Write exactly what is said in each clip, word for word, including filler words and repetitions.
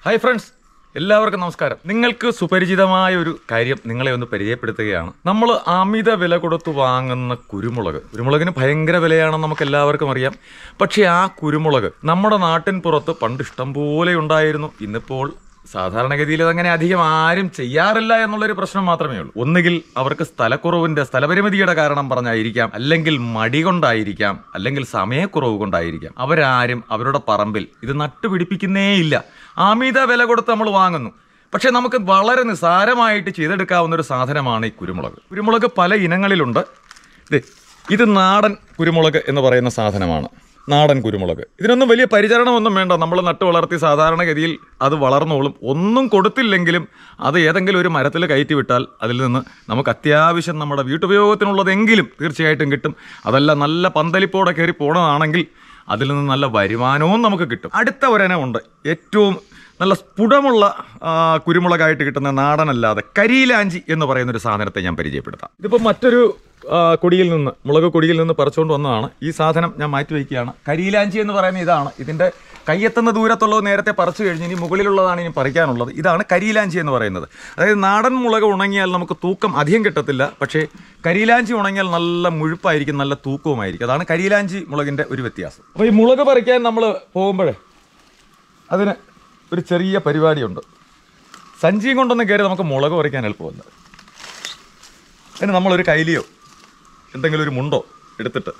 Hi friends, എല്ലാവർക്കും നമസ്കാരം. നിങ്ങൾക്ക് സുപരിചിതമായ ഒരു കാര്യം നിങ്ങളെ ഒന്ന് പരിചയപ്പെടുത്തുകയാണ്. നമ്മൾ അമിത വില കൊടുത്ത് വാങ്ങുന്ന കുരുമുളക്, കുരുമുളകിന് ഭയങ്കര വിലയാണെന്ന് നമുക്ക് എല്ലാവർക്കും അറിയാം. പക്ഷേ ആ കുരുമുളക് നമ്മുടെ നാട്ടിൻ പുറത്ത് പണ്ട് ഇഷ്ടം പോലെ ഉണ്ടായിരുന്നു. ഇന്നിപ്പോൾ സാധാരണഗതിയിൽ അതങ്ങനെ അധികം ആരും ചെയ്യാറില്ല എന്നുള്ളൊരു പ്രശ്നം മാത്രമേ ഉള്ളൂ. ഒന്നുകിൽ അവർക്ക് സ്ഥലക്കുറവിന്റെ സ്ഥലപരിമിതിയുടെ കാരണം പറഞ്ഞായിരിക്കാം, അല്ലെങ്കിൽ മടി കൊണ്ടായിരിക്കാം, അല്ലെങ്കിൽ സമയക്കുറവ് കൊണ്ടായിരിക്കാം. അവരാരും അവരുടെ പറമ്പിൽ ഇത് നട്ടുപിടിപ്പിക്കുന്നേയില്ല. അമിത വില കൊടുത്ത് നമ്മൾ വാങ്ങുന്നു. പക്ഷെ നമുക്ക് വളരെ നിസ്സാരമായിട്ട് ചെയ്തെടുക്കാവുന്ന ഒരു സാധനമാണ് ഈ കുരുമുളക്. കുരുമുളക് പല ഇനങ്ങളിലുണ്ട്. ഇത് നാടൻ കുരുമുളക് എന്ന് പറയുന്ന സാധനമാണ്. നാടൻ കുരുമുളക് ഇതിനൊന്നും വലിയ പരിചരണമൊന്നും വേണ്ട. നമ്മൾ നട്ടു വളർത്തി സാധാരണഗതിയിൽ അത് വളർന്നോളും. ഒന്നും കൊടുത്തില്ലെങ്കിലും അത് ഏതെങ്കിലും ഒരു മരത്തിൽ കയറ്റി വിട്ടാൽ അതിൽ നിന്ന് നമുക്ക് അത്യാവശ്യം നമ്മുടെ വീട്ടുപയോഗത്തിനുള്ളതെങ്കിലും തീർച്ചയായിട്ടും കിട്ടും. അതല്ല നല്ല പന്തലിപ്പോടെ കയറി പോണതാണെങ്കിൽ അതിൽ നിന്ന് നല്ല വരുമാനവും നമുക്ക് കിട്ടും. അടുത്ത ഒരെണ്ണമുണ്ട്, ഏറ്റവും നല്ല സ്ഫുടമുള്ള കുരുമുളകായിട്ട് കിട്ടുന്ന നാടനല്ലാതെ കരിയിലാഞ്ചി എന്ന് പറയുന്നൊരു സാധനത്തെ ഞാൻ പരിചയപ്പെടുത്താം. ഇതിപ്പോൾ മറ്റൊരു കൊടിയിൽ നിന്ന്, മുളക് കൊടിയിൽ നിന്ന് പറിച്ചുകൊണ്ട് വന്നതാണ്. ഈ സാധനം ഞാൻ മാറ്റി വയ്ക്കുകയാണ്. കരിയിലാഞ്ചി എന്ന് പറയുന്ന ഇതാണ്. ഇതിൻ്റെ കയ്യെത്തുന്ന ദൂരത്തുള്ളത് നേരത്തെ പറിച്ചു കഴിഞ്ഞ് ഇനി മുകളിലുള്ളതാണ് ഇനി പറിക്കാനുള്ളത്. ഇതാണ് കരിയിലാഞ്ചി എന്ന് പറയുന്നത്. അതായത് നാടൻ മുളക് ഉണങ്ങിയാൽ നമുക്ക് തൂക്കം അധികം കിട്ടത്തില്ല. പക്ഷേ കരിയിലാഞ്ചി ഉണങ്ങിയാൽ നല്ല മുഴുപ്പായിരിക്കും, നല്ല തൂക്കവുമായിരിക്കും. അതാണ് കരിയിലാഞ്ചി മുളകിൻ്റെ ഒരു വ്യത്യാസം. അപ്പോൾ ഈ മുളക് പറിക്കാൻ നമ്മൾ പോകുമ്പോഴേ അതിന് ഒരു ചെറിയ പരിപാടിയുണ്ട്. സഞ്ചിയും കൊണ്ടൊന്നും കയറി നമുക്ക് മുളക് പറിക്കാൻ എളുപ്പമല്ല. അതിന് നമ്മളൊരു കൈലിയോ എന്തെങ്കിലും ഒരു മുണ്ടോ എടുത്തിട്ട്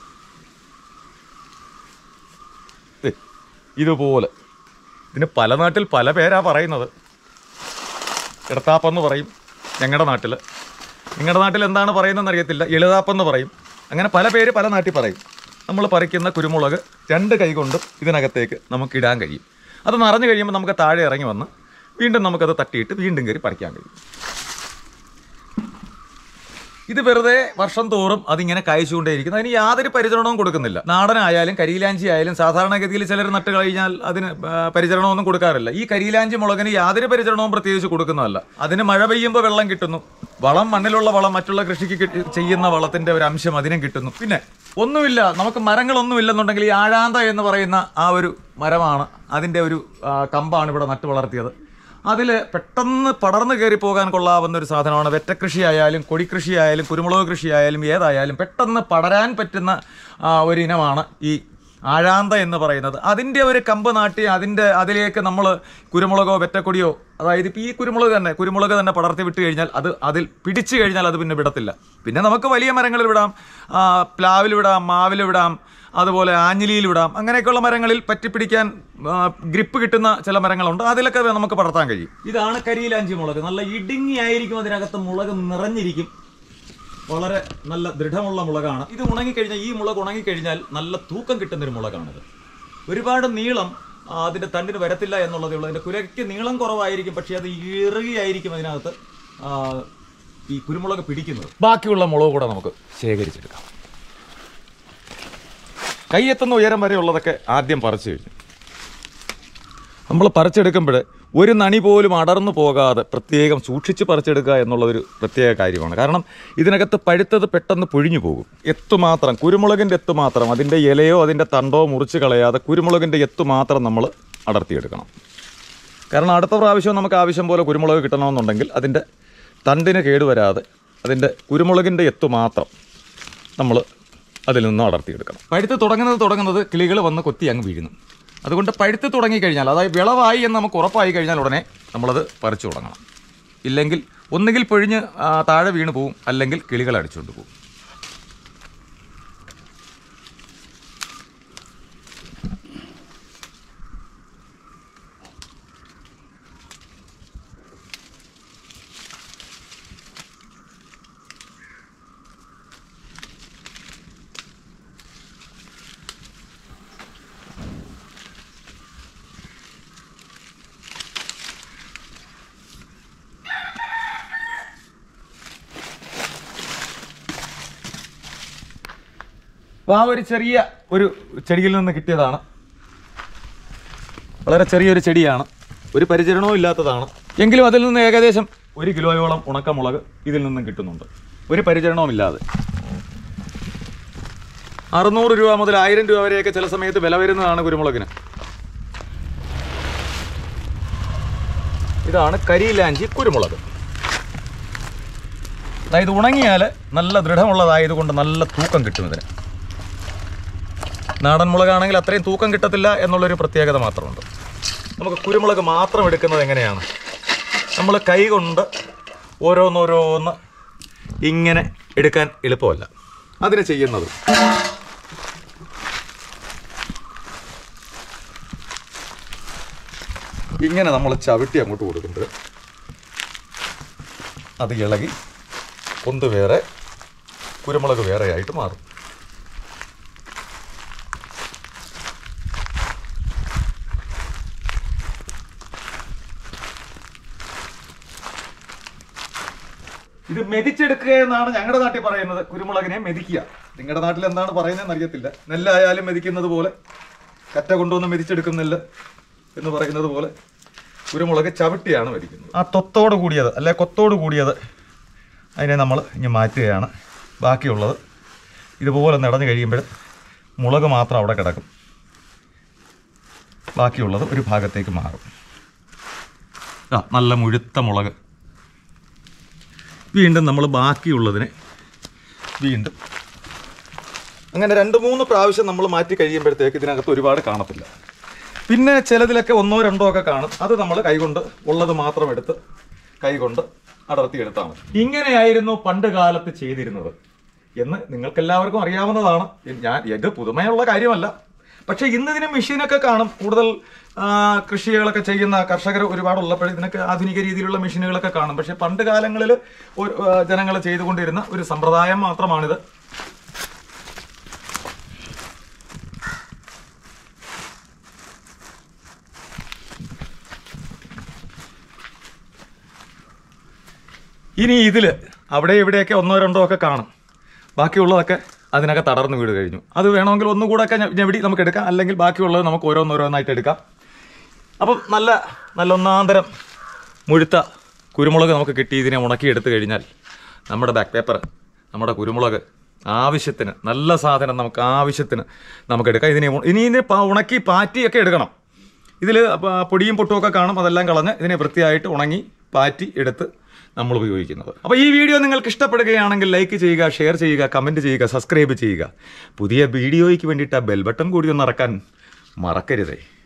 ഇതുപോലെ, ഇതിന് പല നാട്ടിൽ പല പേരാ പറയുന്നത്. ഇടത്താപ്പെന്ന് പറയും ഞങ്ങളുടെ നാട്ടിൽ. നിങ്ങളുടെ നാട്ടിൽ എന്താണ് പറയുന്നതെന്ന് അറിയത്തില്ല. എളുതാപ്പെന്ന് പറയും. അങ്ങനെ പല പേര് പല നാട്ടിൽ പറയും. നമ്മൾ പറിക്കുന്ന കുരുമുളക് രണ്ട് കൈ കൊണ്ടും ഇതിനകത്തേക്ക് നമുക്ക് ഇടാൻ കഴിയും. അത് നിറഞ്ഞു കഴിയുമ്പോൾ നമുക്ക് താഴെ ഇറങ്ങി വന്ന് വീണ്ടും നമുക്കത് തട്ടിയിട്ട് വീണ്ടും കയറി പറിക്കാൻ കഴിയും. ഇത് വെറുതെ വർഷം തോറും അതിങ്ങനെ കായ്ച്ചുകൊണ്ടേയിരിക്കുന്നു. അതിന് യാതൊരു പരിചരണവും കൊടുക്കുന്നില്ല. നാടനായാലും കരിയിലാഞ്ചി ആയാലും സാധാരണഗതിയിൽ ചിലർ നട്ട് കഴിഞ്ഞാൽ അതിന് പരിചരണമൊന്നും കൊടുക്കാറില്ല. ഈ കരിയിലാഞ്ചി മുളകിന് യാതൊരു പരിചരണവും പ്രത്യേകിച്ച് കൊടുക്കുന്നതല്ല. അതിന് മഴ പെയ്യുമ്പോൾ വെള്ളം കിട്ടുന്നു. വളം, മണ്ണിലുള്ള വളം, മറ്റുള്ള കൃഷിക്ക് ചെയ്യുന്ന വളത്തിന്റെ ഒരു അംശം അതിനും കിട്ടുന്നു. പിന്നെ ഒന്നുമില്ല, നമുക്ക് മരങ്ങളൊന്നുമില്ലെന്നുണ്ടെങ്കിൽ ഈ ആഴാന്ത എന്ന് പറയുന്ന ആ ഒരു മരമാണ്, അതിൻ്റെ ഒരു കമ്പാണ് ഇവിടെ നട്ടു വളർത്തിയത്. അതിൽ പെട്ടെന്ന് പടർന്നു കയറി പോകാൻ കൊള്ളാവുന്ന ഒരു സാധനമാണ്. വെറ്റക്കൃഷി ആയാലും കൊടിക്കൃഷി ആയാലും കുരുമുളക് കൃഷി ആയാലും ഏതായാലും പെട്ടെന്ന് പടരാൻ പറ്റുന്ന ഒരു ഇനമാണ് ഈ ആഴാന്ത എന്ന് പറയുന്നത്. അതിൻ്റെ ഒരു കമ്പ് നാട്ടി അതിൻ്റെ അതിലേക്ക് നമ്മൾ കുരുമുളകോ വെറ്റക്കൊടിയോ, അതായത് ഇപ്പോൾ ഈ കുരുമുളക് തന്നെ കുരുമുളക് തന്നെ പടർത്തി വിട്ട് കഴിഞ്ഞാൽ അത് അതിൽ പിടിച്ചു കഴിഞ്ഞാൽ അത് പിന്നെ വിടത്തില്ല. പിന്നെ നമുക്ക് വലിയ മരങ്ങളിൽ വിടാം, പ്ലാവിൽ വിടാം, മാവിൽ വിടാം, അതുപോലെ ആഞ്ഞിലിയിൽ വിടാം. അങ്ങനെയൊക്കെയുള്ള മരങ്ങളിൽ പറ്റിപ്പിടിക്കാൻ ഗ്രിപ്പ് കിട്ടുന്ന ചില മരങ്ങളുണ്ട്. അതിലൊക്കെ നമുക്ക് പടർത്താൻ കഴിയും. ഇതാണ് കരിയിലാഞ്ചി മുളക്. നല്ല ഇടുങ്ങിയായിരിക്കും, അതിനകത്ത് മുളക് നിറഞ്ഞിരിക്കും. വളരെ നല്ല ദൃഢമുള്ള മുളകാണ്. ഇത് ഉണങ്ങിക്കഴിഞ്ഞാൽ, ഈ മുളക് ഉണങ്ങിക്കഴിഞ്ഞാൽ നല്ല തൂക്കം കിട്ടുന്നൊരു മുളകാണിത്. ഒരുപാട് നീളം അതിൻ്റെ തണ്ടിന് വരത്തില്ല എന്നുള്ളതേ ഉള്ളൂ. അതിൻ്റെ കുലയ്ക്ക് നീളം കുറവായിരിക്കും, പക്ഷേ അത് ഇറുകിയായിരിക്കും അതിനകത്ത് ഈ കുരുമുളക് പിടിക്കുന്നത്. ബാക്കിയുള്ള മുളക് കൂടെ നമുക്ക് ശേഖരിച്ചെടുക്കാം. കൈയെത്തുന്ന ഉയരം വരെ ഉള്ളതൊക്കെ ആദ്യം പറിച്ചു കഴിഞ്ഞു. നമ്മൾ പറിച്ചെടുക്കുമ്പോൾ ഒരു നണി പോലും അടർന്നു പോകാതെ പ്രത്യേകം സൂക്ഷിച്ച് പറിച്ചെടുക്കുക എന്നുള്ളതൊരു പ്രത്യേക കാര്യമാണ്. കാരണം ഇതിനകത്ത് പഴുത്തത് പെട്ടെന്ന് പൊഴിഞ്ഞു പോകും. എത്തുമാത്രം, കുരുമുളകിൻ്റെ എത്തു മാത്രം, അതിൻ്റെ ഇലയോ അതിൻ്റെ തണ്ടോ മുറിച്ച് കളയാതെ കുരുമുളകിൻ്റെ എത്തു മാത്രം നമ്മൾ അടർത്തിയെടുക്കണം. കാരണം അടുത്ത പ്രാവശ്യം നമുക്ക് ആവശ്യം പോലെ കുരുമുളക് കിട്ടണമെന്നുണ്ടെങ്കിൽ അതിൻ്റെ തണ്ടിന് കേടുവരാതെ അതിൻ്റെ കുരുമുളകിൻ്റെ എത്തു മാത്രം നമ്മൾ അതിൽ നിന്നും അടർത്തിയെടുക്കണം. പഴുത്ത് തുടങ്ങുന്നത് തുടങ്ങുന്നത് കിളികൾ വന്ന് കൊത്തി അങ്ങ് വീഴുന്നു. അതുകൊണ്ട് പഴുത്ത് തുടങ്ങിക്കഴിഞ്ഞാൽ, അതായത് വിളവായി എന്ന് നമുക്ക് ഉറപ്പായി കഴിഞ്ഞാൽ ഉടനെ നമ്മളത് പറിച്ചു തുടങ്ങണം. ഇല്ലെങ്കിൽ ഒന്നുകിൽ പൊഴിഞ്ഞ് താഴെ വീണ് പോവും, അല്ലെങ്കിൽ കിളികൾ അടിച്ചുകൊണ്ട് പോകും. അപ്പോൾ ആ ഒരു ചെറിയ ഒരു ചെടിയിൽ നിന്ന് കിട്ടിയതാണ്. വളരെ ചെറിയൊരു ചെടിയാണ്, ഒരു പരിചരണവും ഇല്ലാത്തതാണ്. എങ്കിലും അതിൽ നിന്ന് ഏകദേശം ഒരു കിലോയോളം ഉണക്കമുളക് ഇതിൽ നിന്നും കിട്ടുന്നുണ്ട്, ഒരു പരിചരണവും ഇല്ലാതെ. അറുന്നൂറ് രൂപ മുതൽ ആയിരം രൂപ വരെയൊക്കെ ചില സമയത്ത് വില വരുന്നതാണ് കുരുമുളകിന്. ഇതാണ് കരിയിലാഞ്ചി കുരുമുളക്. അതായത് ഉണങ്ങിയാൽ നല്ല ദൃഢമുള്ളതായതുകൊണ്ട് നല്ല തൂക്കം കിട്ടും ഇതിന്. നാടൻ മുളകാണെങ്കിൽ അത്രയും തൂക്കം കിട്ടത്തില്ല എന്നുള്ളൊരു പ്രത്യേകത മാത്രമുണ്ട്. നമുക്ക് കുരുമുളക് മാത്രം എടുക്കുന്നത് എങ്ങനെയാണ്? നമ്മൾ കൈ കൊണ്ട് ഓരോന്നോരോന്ന് ഇങ്ങനെ എടുക്കാൻ എളുപ്പമല്ല. അതിന് ചെയ്യുന്നത് ഇങ്ങനെ നമ്മൾ ചവിട്ടി അങ്ങോട്ട് കൊടുക്കുമ്പോൾ അത് ഇളകി കൊന്ത് വേറെ കുരുമുളക് വേറെ ആയിട്ട് മാറും. ഇത് മെതിച്ചെടുക്കുക എന്നാണ് ഞങ്ങളുടെ നാട്ടിൽ പറയുന്നത്. കുരുമുളകിനെ മെതിക്കുക. നിങ്ങളുടെ നാട്ടിൽ എന്താണ് പറയുന്നതെന്ന് അറിയത്തില്ല. നെല്ലായാലും മെതിക്കുന്നത് പോലെ, കറ്റ കൊണ്ടുവന്ന് മെതിച്ചെടുക്കുന്നില്ല എന്ന് പറയുന്നത് പോലെ കുരുമുളക് ചവിട്ടിയാണ് മെതിക്കുന്നത്. ആ തൊത്തോട് കൂടിയത് അല്ലെ കൊത്തോട് കൂടിയത് അതിനെ നമ്മൾ ഇനി മാറ്റുകയാണ്. ബാക്കിയുള്ളത് ഇതുപോലെ നടന്നു കഴിയുമ്പോൾ മുളക് മാത്രം അവിടെ കിടക്കും. ബാക്കിയുള്ളത് ഒരു ഭാഗത്തേക്ക് മാറും. ആ നല്ല മുഴുത്ത മുളക്. വീണ്ടും നമ്മൾ ബാക്കിയുള്ളതിനെ വീണ്ടും അങ്ങനെ രണ്ട് മൂന്ന് പ്രാവശ്യം നമ്മൾ മാറ്റി കഴിയുമ്പോഴത്തേക്ക് ഇതിനകത്ത് ഒരുപാട് കാണത്തില്ല. പിന്നെ ചിലതിലൊക്കെ ഒന്നോ രണ്ടോ ഒക്കെ കാണും. അത് നമ്മൾ കൈകൊണ്ട് ഉള്ളത് മാത്രം എടുത്ത് കൈകൊണ്ട് അടർത്തിയെടുത്താൽ മതി. ഇങ്ങനെയായിരുന്നു പണ്ട് കാലത്ത് ചെയ്തിരുന്നത് എന്ന് നിങ്ങൾക്കെല്ലാവർക്കും അറിയാവുന്നതാണ്. ഞാൻ ഇത് പുതുമയുള്ള കാര്യമല്ല. പക്ഷേ ഇന്ന് ഇതിന് മെഷീനൊക്കെ കാണും. കൂടുതൽ കൃഷികളൊക്കെ ചെയ്യുന്ന കർഷകർ ഒരുപാടുള്ളപ്പോൾ ഇതിനൊക്കെ ആധുനിക രീതിയിലുള്ള മെഷീനുകളൊക്കെ കാണും. പക്ഷേ പണ്ട് കാലങ്ങളിൽ ജനങ്ങൾ ചെയ്തുകൊണ്ടിരുന്ന ഒരു സമ്പ്രദായം മാത്രമാണിത്. ഇനി ഇതിൽ അവിടെ ഇവിടെയൊക്കെ ഒന്നോ രണ്ടോ ഒക്കെ കാണും. ബാക്കിയുള്ളതൊക്കെ അതിനൊക്കെ തടർന്ന് വീട് കഴിഞ്ഞു. അത് വേണമെങ്കിൽ ഒന്നുകൂടെ ഒക്കെ ഞെവിടി നമുക്ക് എടുക്കാം, അല്ലെങ്കിൽ ബാക്കിയുള്ളത് നമുക്ക് ഓരോന്നോരോന്നായിട്ട് എടുക്കാം. അപ്പം നല്ല നല്ല ഒന്നാന്തരം മുഴുത്ത കുരുമുളക് നമുക്ക് കിട്ടി. ഇതിനെ ഉണക്കിയെടുത്ത് കഴിഞ്ഞാൽ നമ്മുടെ ബാക്ക് പേപ്പർ, നമ്മുടെ കുരുമുളക് ആവശ്യത്തിന് നല്ല സാധനം നമുക്ക് ആവശ്യത്തിന് നമുക്ക് എടുക്കാം. ഇതിനെ ഇനി ഇതിനെ ഉണക്കി പാറ്റിയൊക്കെ എടുക്കണം. ഇതിൽ പൊടിയും പൊട്ടുമൊക്കെ കാണും. അതെല്ലാം കളഞ്ഞ് ഇതിനെ വൃത്തിയായിട്ട് ഉണങ്ങി പാറ്റി എടുത്ത് നമ്മൾ ഉപയോഗിക്കുന്നത്. അപ്പോൾ ഈ വീഡിയോ നിങ്ങൾക്ക് ഇഷ്ടപ്പെടുകയാണെങ്കിൽ ലൈക്ക് ചെയ്യുക, ഷെയർ ചെയ്യുക, കമൻറ്റ് ചെയ്യുക, സബ്സ്ക്രൈബ് ചെയ്യുക. പുതിയ വീഡിയോയ്ക്ക് വേണ്ടിയിട്ട് ആ ബെൽ ബട്ടൺ കൂടി ഒന്ന് ഇറക്കാൻ മറക്കരുതേ.